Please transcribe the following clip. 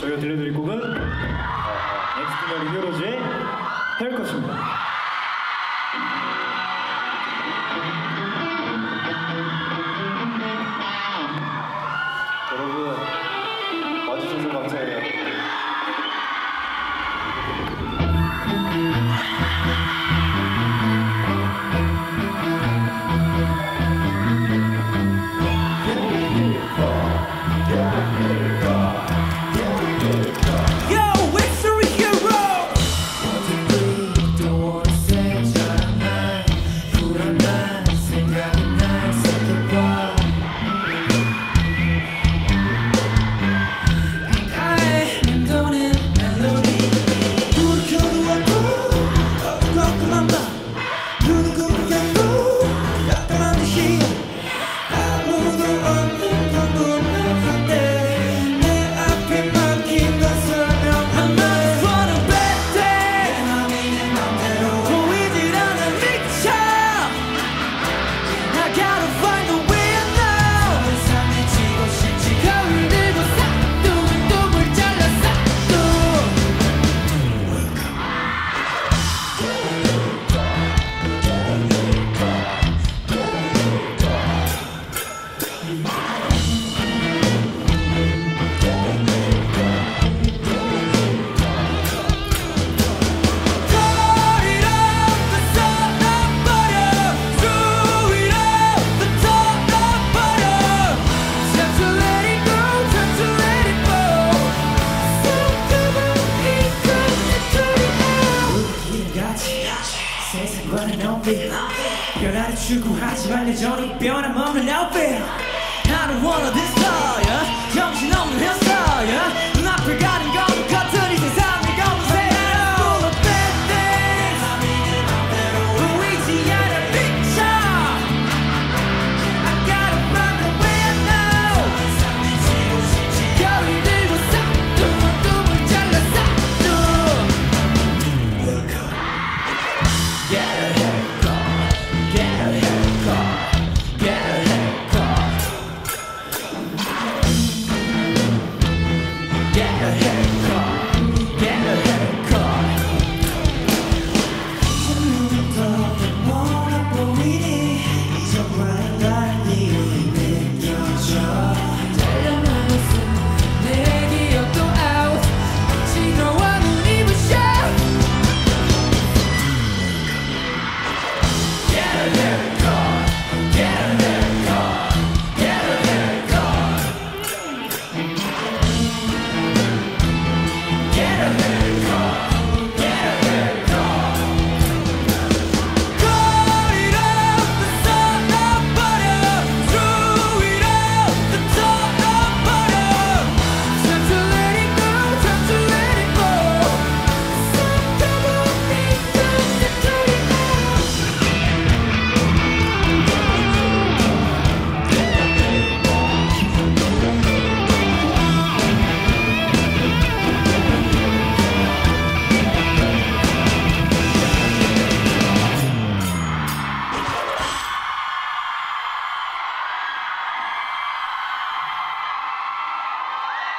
저희가 들려드릴 곡은 엑스트라리 히어로즈의 헤어컷입니다. 여러분 와주셔서 감사해요. 변화를 추구하지만 여전히 변함없는 outfit. I don't wanna destroy 정신없는 헤어스타일. 눈앞을 가린 거는 겉으니 세상을 검은색. Full of bad things 보이지 않아 picture. I gotta find a way I know. 거리 들고 싹두문 잘라 싹두. Get a haircut. Get a haircut. Get a haircut. Get a haircut.